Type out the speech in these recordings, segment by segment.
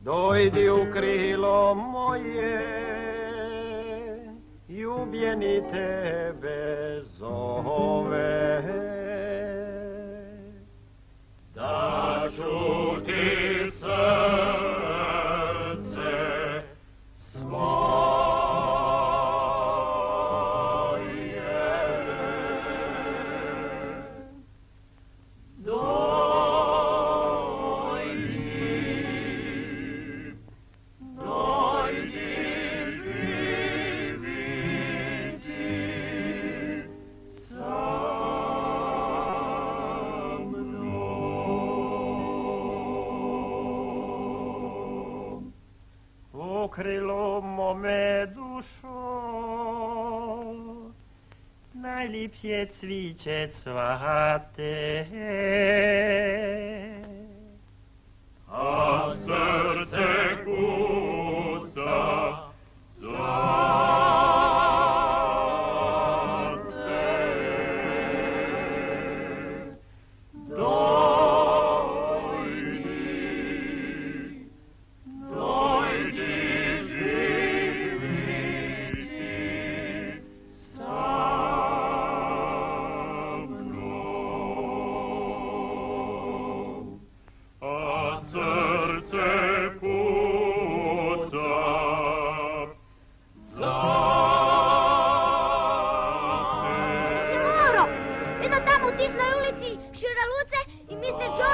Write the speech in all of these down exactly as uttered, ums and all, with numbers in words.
Dojdi u krilo moje, ljubljeni tebe zove. Da ću ti srce svoje. Krilo mome dušo, najlipše cviće cvate, a srce kuca za te. Dojdi, dojdi,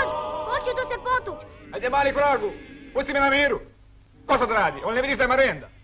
Ajde, mali Pragu, pusti me na miru. Ko sad radi? On ne vidiš da je marenda?